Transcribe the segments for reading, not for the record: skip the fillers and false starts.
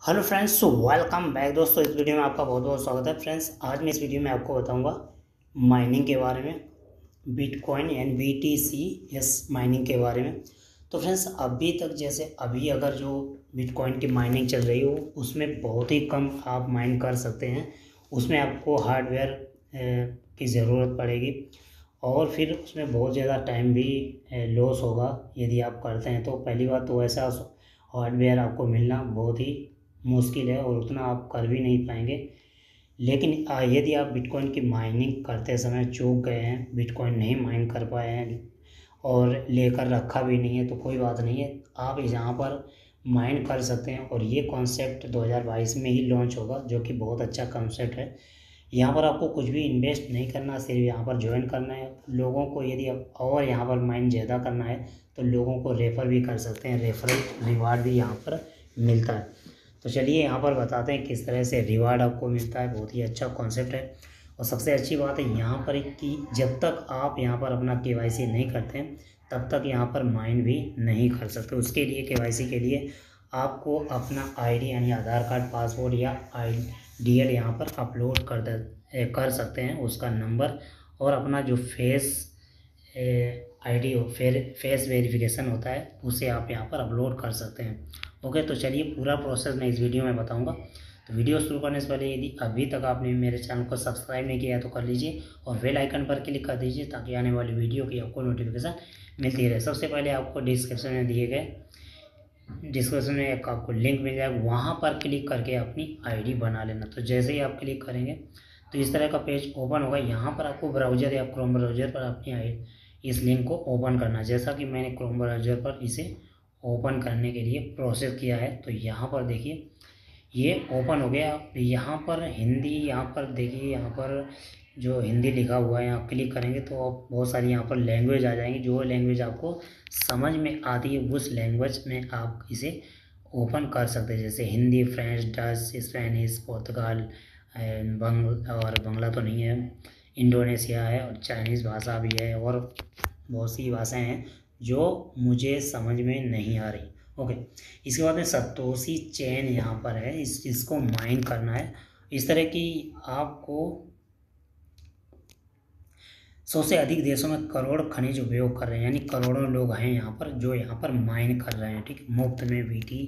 Hello friends, so welcome back दोस्तों। इस video में आपका बहुत बहुत स्वागत है। फ्रेंड्स, आज मैं इस वीडियो में आपको बताऊंगा माइनिंग के बारे में, बिटकॉइन एंड BTC माइनिंग के बारे में। तो फ्रेंड्स, अभी तक जैसे अभी अगर जो बिटकॉइन की माइनिंग चल रही हो उसमें बहुत ही कम आप माइन कर सकते हैं। उसमें आपको हार्डवेयर की ज़रूरत पड़ेगी और फिर उसमें बहुत ज़्यादा टाइम भी लॉस होगा यदि आप करते हैं। तो पहली बात तो ऐसा हार्डवेयर आपको मिलना बहुत ही मुश्किल है और उतना आप कर भी नहीं पाएंगे। लेकिन यदि आप बिटकॉइन की माइनिंग करते समय चूक गए हैं, बिटकॉइन नहीं माइन कर पाए हैं और लेकर रखा भी नहीं है, तो कोई बात नहीं है, आप यहाँ पर माइन कर सकते हैं। और ये कॉन्सेप्ट 2022 में ही लॉन्च होगा, जो कि बहुत अच्छा कॉन्सेप्ट है। यहाँ पर आपको कुछ भी इन्वेस्ट नहीं करना, सिर्फ यहाँ पर ज्वाइन करना है लोगों को। यदि आप और यहाँ पर माइन ज़्यादा करना है तो लोगों को रेफ़र भी कर सकते हैं, रेफरल रिवार्ड भी यहाँ पर मिलता है। तो चलिए यहाँ पर बताते हैं किस तरह से रिवार्ड आपको मिलता है। बहुत ही अच्छा कॉन्सेप्ट है। और सबसे अच्छी बात है यहाँ पर कि जब तक आप यहाँ पर अपना KYC नहीं करते हैं तब तक यहाँ पर माइन भी नहीं कर सकते। उसके लिए KYC के लिए आपको अपना ID यानी आधार कार्ड, पासपोर्ट या DL यहाँ पर अपलोड कर सकते हैं, उसका नंबर और अपना जो फेस ID हो, फेस वेरिफिकेशन होता है, उसे आप यहाँ पर अपलोड कर सकते हैं। ओके, तो चलिए पूरा प्रोसेस मैं इस वीडियो में बताऊंगा। तो वीडियो शुरू करने से पहले यदि अभी तक आपने मेरे चैनल को सब्सक्राइब नहीं किया है तो कर लीजिए और बेल आइकन पर क्लिक कर दीजिए ताकि आने वाली वीडियो की आपको नोटिफिकेशन मिलती रहे। सबसे पहले आपको डिस्क्रिप्शन में एक आपको लिंक मिल जाएगा, वहाँ पर क्लिक करके अपनी ID बना लेना। तो जैसे ही आप क्लिक करेंगे तो इस तरह का पेज ओपन होगा। यहाँ पर आपको ब्राउज़र या क्रोम ब्राउज़र पर अपनी इस लिंक को ओपन करना है। जैसा कि मैंने क्रोम ब्राउज़र पर इसे ओपन करने के लिए प्रोसेस किया है, तो यहाँ पर देखिए ये ओपन हो गया। यहाँ पर हिंदी, यहाँ पर देखिए, यहाँ पर जो हिंदी लिखा हुआ है यहाँ क्लिक करेंगे तो आप बहुत सारी यहाँ पर लैंग्वेज आ जाएंगी। जो लैंग्वेज आपको समझ में आती है उस लैंग्वेज में आप इसे ओपन कर सकते हैं। जैसे हिंदी, फ्रेंच, डच, स्पेनिश, पुर्तगाल, और बांग्ला तो नहीं है, इंडोनेशिया है और चाइनीज़ भाषा भी है और बहुत सी भाषाएं हैं जो मुझे समझ में नहीं आ रही। ओके, इसके बाद में सतोशी चेन यहाँ पर है, इसको माइन करना है। इस तरह की आपको 100 से अधिक देशों में करोड़ खनिज उपयोग कर रहे हैं, यानी करोड़ों लोग हैं यहाँ पर जो यहाँ पर माइन कर रहे हैं, ठीक, मुफ्त में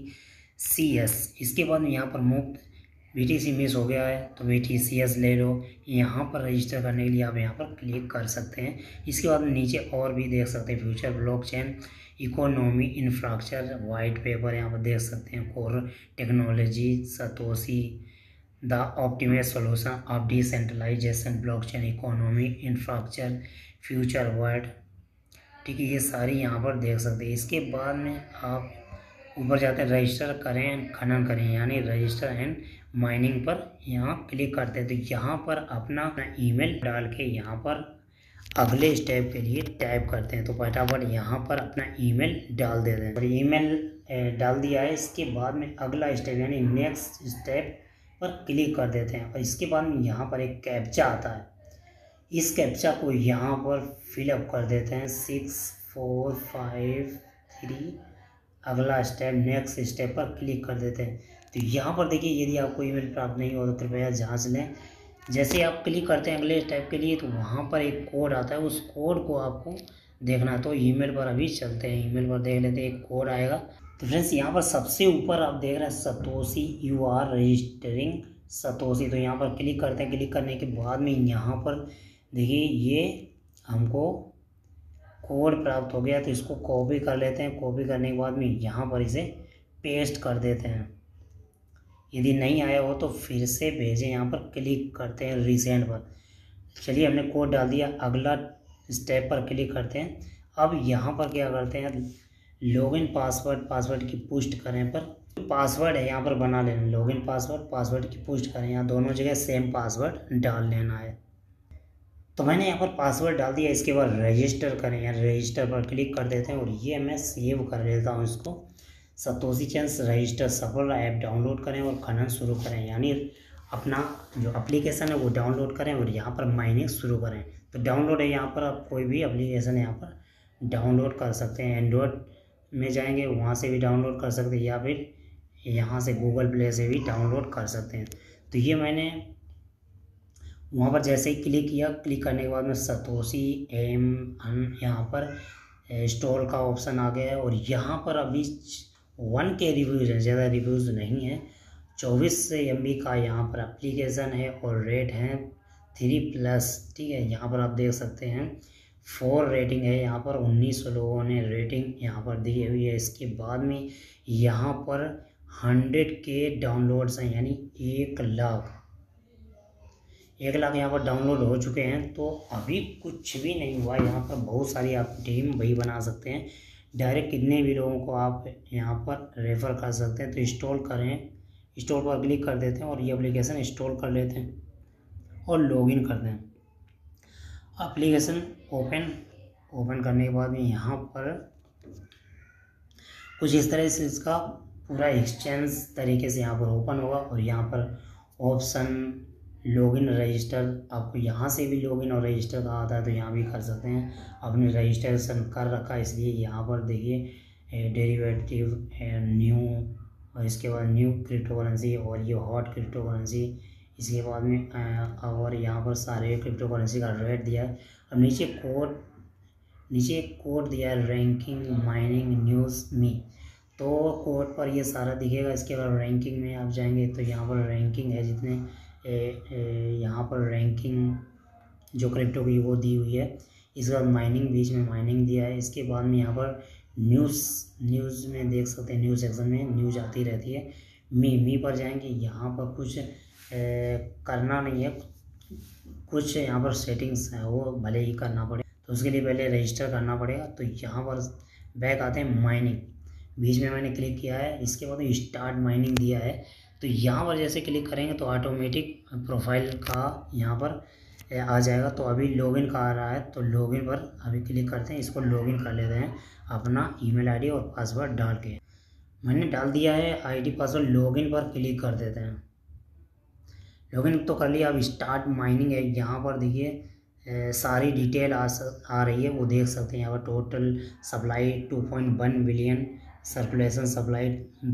BTCS। इसके बाद में यहाँ पर मुफ्त BTC मिस हो गया है तो BTCS ले लो। यहाँ पर रजिस्टर करने के लिए आप यहाँ पर क्लिक कर सकते हैं। इसके बाद में नीचे और भी देख सकते हैं, future blockchain economy infrastructure white paper यहाँ पर देख सकते हैं, core technology, Satoshi the ultimate solution of decentralization blockchain economy infrastructure future world, ठीक है, ये सारी यहाँ पर देख सकते हैं। इसके बाद में आप ऊपर जाते हैं, रजिस्टर करें खनन करें, यानी रजिस्टर एंड माइनिंग पर यहाँ क्लिक करते हैं। तो यहाँ पर अपना ईमेल डाल के यहाँ पर अगले स्टेप के लिए टाइप करते हैं। तो फटाफट यहाँ पर अपना ईमेल डाल देते हैं और ईमेल डाल दिया है। इसके बाद में अगला स्टेप यानी नेक्स्ट स्टेप पर क्लिक कर देते हैं और इसके बाद में यहाँ पर एक कैप्चा आता है। इस कैप्चा को यहाँ पर फिलअप कर देते हैं 6 4 5 3। अगला स्टेप नेक्स्ट स्टेप पर क्लिक कर देते हैं। तो यहाँ पर देखिए, यदि आपको ईमेल प्राप्त नहीं हो तो कृपया जांच लें। जैसे आप क्लिक करते हैं अगले स्टेप के लिए तो वहाँ पर एक कोड आता है, उस कोड को आपको देखना है। तो ईमेल पर अभी चलते हैं, ईमेल पर देख लेते हैं, एक कोड आएगा। तो फ्रेंड्स, यहाँ पर सबसे ऊपर आप देख रहे हैं Satoshi, you are registering Satoshi. तो यहाँ पर क्लिक करते हैं। क्लिक करने के बाद में यहाँ पर देखिए ये हमको कोड प्राप्त हो गया, तो इसको कॉपी कर लेते हैं। कॉपी करने के बाद में यहाँ पर इसे पेस्ट कर देते हैं। यदि नहीं आया हो तो फिर से भेजें, यहाँ पर क्लिक करते हैं रीसेंड पर। चलिए, हमने कोड डाल दिया, अगला स्टेप पर क्लिक करते हैं। अब यहाँ पर क्या करते हैं, लॉगिन पासवर्ड की पुष्ट करें पर पासवर्ड है यहाँ पर बना लेना, लॉगिन पासवर्ड की पुष्ट करें, यहाँ दोनों जगह सेम पासवर्ड डाल लेना है। तो मैंने यहाँ पर पासवर्ड डाल दिया। इसके बाद रजिस्टर करें, यहाँ रजिस्टर पर क्लिक कर देते हैं और ये मैं सेव कर लेता हूँ इसको। सतोशी चेन रजिस्टर सफल, ऐप डाउनलोड करें और खनन शुरू करें, यानी अपना जो एप्लीकेशन है वो डाउनलोड करें और यहाँ पर माइनिंग शुरू करें। तो डाउनलोड है, यहाँ पर आप कोई भी एप्लीकेशन यहाँ पर डाउनलोड कर सकते हैं। एंड्रॉयड में जाएंगे वहाँ से भी डाउनलोड कर सकते हैं या फिर यहाँ से गूगल प्ले से भी डाउनलोड कर सकते हैं। तो ये मैंने वहाँ पर जैसे ही क्लिक किया, क्लिक करने के बाद में सतोशी यहाँ पर इंस्टॉल का ऑप्शन आ गया है। और यहाँ पर अभी 1K रिव्यूज़ हैं, ज़्यादा रिव्यूज़ नहीं है। 24 MB का यहाँ पर एप्लीकेशन है और रेट है 3+। ठीक है, यहाँ पर आप देख सकते हैं 4 रेटिंग है। यहाँ पर 1900 लोगों ने रेटिंग यहाँ पर दी हुई है। इसके बाद में यहाँ पर 100K डाउनलोड्स हैं, यानी 1 लाख यहाँ पर डाउनलोड हो चुके हैं। तो अभी कुछ भी नहीं हुआ, यहाँ पर बहुत सारी आप टीम वही बना सकते हैं। डायरेक्ट कितने भी लोगों को आप यहाँ पर रेफ़र कर सकते हैं। तो इंस्टॉल करें, इंस्टॉल पर क्लिक कर देते हैं और ये एप्लीकेशन इंस्टॉल कर लेते हैं और लॉगिन करते हैं। एप्लीकेशन ओपन करने के बाद में यहाँ पर कुछ इस तरह से इसका पूरा एक्सचेंज तरीके से यहाँ पर ओपन होगा। और यहाँ पर ऑप्शन लॉगिन रजिस्टर, आपको यहाँ से भी लॉगिन और रजिस्टर का आता है, तो यहाँ भी कर सकते हैं। आपने रजिस्ट्रेशन कर रखा है, इसलिए यहाँ पर देखिए डेरिवेटिव न्यू, और इसके बाद न्यू क्रिप्टो करेंसी और ये हॉट क्रिप्टो करेंसी। इसके बाद में और यहाँ पर सारे क्रिप्टो करेंसी का रेट दिया है। और नीचे कोड दिया है रैंकिंग माइनिंग न्यूज़ मी। तो कोड पर ये सारा दिखेगा। इसके बाद रैंकिंग में आप जाएंगे तो यहाँ पर रैंकिंग है, जितने यहाँ पर रैंकिंग जो क्रिप्टो की वो दी हुई है। इसके बाद माइनिंग, बीच में माइनिंग दिया है। इसके बाद में यहाँ पर न्यूज़ में देख सकते हैं, न्यूज़ सेक्शन में न्यूज़ आती रहती है। मी पर जाएंगे, यहाँ पर कुछ करना नहीं है, कुछ यहाँ पर सेटिंग्स है वो भले ही करना पड़े, तो उसके लिए पहले रजिस्टर करना पड़ेगा। तो यहाँ पर बैक आते हैं माइनिंग, बीच में मैंने क्लिक किया है। इसके बाद स्टार्ट माइनिंग दिया है। तो यहाँ पर जैसे क्लिक करेंगे तो ऑटोमेटिक प्रोफाइल का यहाँ पर आ जाएगा। तो अभी लॉगिन का आ रहा है, तो लॉगिन पर अभी क्लिक करते हैं। इसको लॉगिन कर लेते हैं अपना ईमेल आईडी और पासवर्ड डाल के। मैंने डाल दिया है आईडी पासवर्ड। लॉगिन पर क्लिक कर देते हैं। लॉगिन तो कर लिया। अब स्टार्ट माइनिंग है, यहाँ पर देखिए सारी डिटेल आ रही है, वो देख सकते हैं। यहाँ पर total supply 2.1 billion, circulation supply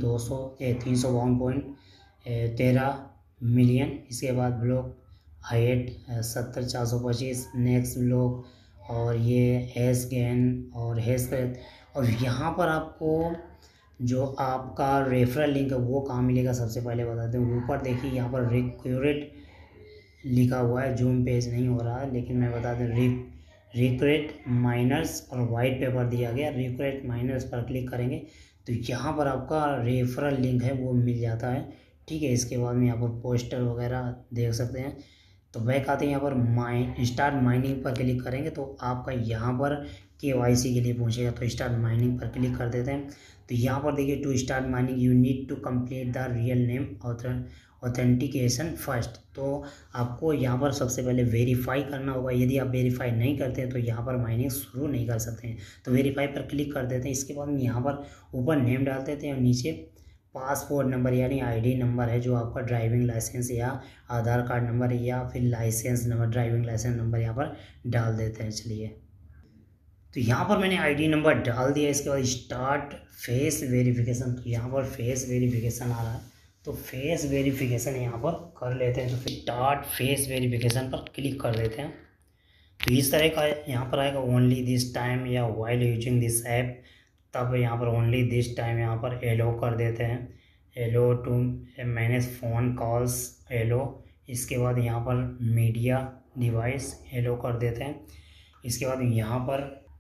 352.13 million. इसके बाद ब्लॉक हाइट 70,425, नेक्स्ट ब्लॉक, और ये हैश गेन और हैश। और यहाँ पर आपको जो आपका रेफरल लिंक है वो कहाँ मिलेगा, सबसे पहले बताते हैं। ऊपर देखिए यहाँ पर रिक्रूट लिखा हुआ है, जूम पेज नहीं हो रहा है, लेकिन मैं बता दूं रिक्रूट माइनर्स और वाइट पेपर दिया गया। रिक्रूट माइनर्स पर क्लिक करेंगे तो यहाँ पर आपका रेफरल लिंक है वो मिल जाता है। ठीक है, इसके बाद में यहाँ पर पोस्टर वगैरह देख सकते हैं। तो बैक आते हैं, यहाँ पर स्टार्ट माइनिंग पर क्लिक करेंगे तो आपका यहाँ पर KYC के लिए पूछेगा। तो स्टार्ट माइनिंग पर क्लिक कर देते हैं। तो यहाँ पर देखिए to start mining you need to complete the real name authentication first. तो आपको यहाँ पर सबसे पहले वेरीफाई करना होगा। यदि आप वेरीफाई नहीं करते हैं तो यहाँ पर माइनिंग शुरू नहीं कर सकते हैं। तो वेरीफाई पर क्लिक कर देते हैं। इसके बाद यहाँ पर ऊपर नेम डाल देते हैं और नीचे पासपोर्ट नंबर यानी ID नंबर है, जो आपका ड्राइविंग लाइसेंस या आधार कार्ड नंबर या फिर license number, driving license number यहाँ पर डाल देते हैं। चलिए, तो यहाँ पर मैंने ID नंबर डाल दिया। इसके बाद स्टार्ट फेस वेरिफिकेशन। तो यहाँ पर फेस वेरिफिकेशन आ रहा है, तो फेस वेरिफिकेशन यहाँ पर कर लेते हैं। तो फिर स्टार्ट फेस वेरिफिकेशन पर क्लिक कर देते हैं। तो इस तरह का यहाँ पर आएगा ओनली दिस टाइम या वाइल यूजिंग दिस ऐप। तब यहाँ पर ओनली दिस टाइम यहाँ पर एलो कर देते हैं। Allow to manage phone calls, allow. इसके बाद यहाँ पर मीडिया डिवाइस, एलो कर देते हैं। इसके बाद यहाँ पर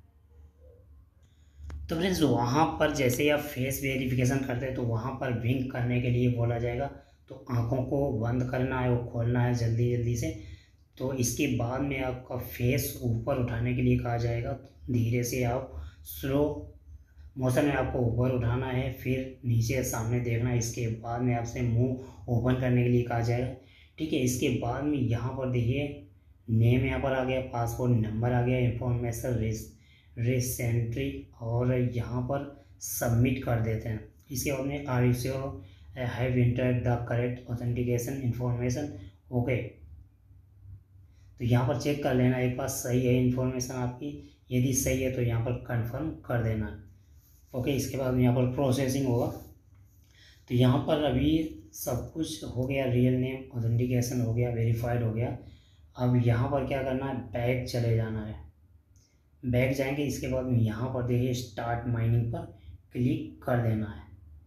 तो फ्रेंड्स वहाँ पर जैसे ही आप फेस वेरिफिकेशन करते हैं तो वहाँ पर विंक करने के लिए बोला जाएगा। तो आँखों को बंद करना है, वो खोलना है जल्दी जल्दी से। तो इसके बाद में आपका फेस ऊपर उठाने के लिए कहा जाएगा। धीरे से आप स्लो मोशन में आपको ऊपर उठाना है, फिर नीचे सामने देखना है। इसके बाद में आपसे मुंह ओपन करने के लिए कहा जाएगा। ठीक है, इसके बाद में यहाँ पर देखिए नेम यहाँ पर आ गया, पासपोर्ट नंबर आ गया, इंफॉर्मेशन रिसेंट्री, और यहाँ पर सबमिट कर देते हैं। इसके बाद में are you sure have entered the correct authentication information, okay. तो यहाँ पर चेक कर लेना एक बार सही है इन्फॉर्मेशन आपकी। यदि सही है तो यहाँ पर कंफर्म कर देना, ओके। इसके बाद यहाँ पर प्रोसेसिंग होगा। तो यहाँ पर अभी सब कुछ हो गया, रियल नेम ऑथेंटिकेशन हो गया, वेरीफाइड हो गया। अब यहाँ पर क्या करना है, बैक चले जाना है। बैक जाएंगे, इसके बाद में यहाँ पर देखिए स्टार्ट माइनिंग पर क्लिक कर देना है।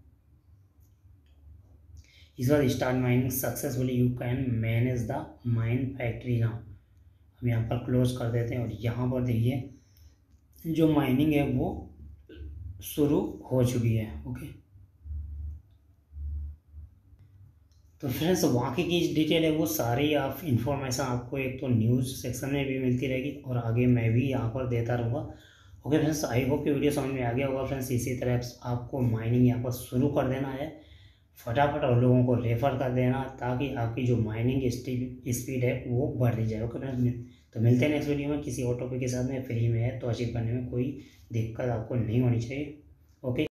इस बार start mining successfully, you can manage the mine factory now. हम यहाँ पर क्लोज कर देते हैं और यहाँ पर देखिए जो माइनिंग है वो शुरू हो चुकी है। ओके, तो फ्रेंड्स बाकी की डिटेल है वो सारी आप इन्फॉर्मेशन आपको एक तो न्यूज़ सेक्शन में भी मिलती रहेगी और आगे मैं भी यहाँ पर देता रहूँगा। ओके फ्रेंड्स, आई होप कि वीडियो समझ में आ गया होगा फ्रेंड्स। इसी तरह आपको माइनिंग यहाँ पर शुरू कर देना है फटाफट और लोगों को रेफ़र कर देना, ताकि आपकी जो माइनिंग स्पीड है वो बढ़ती जाए। ओके फ्रेंड्स, तो मिलते हैं नेक्स्ट वीडियो में किसी और टॉपिक के साथ में, फ्री में है तो अचीव करने में कोई दिक्कत आपको नहीं होनी चाहिए। ओके।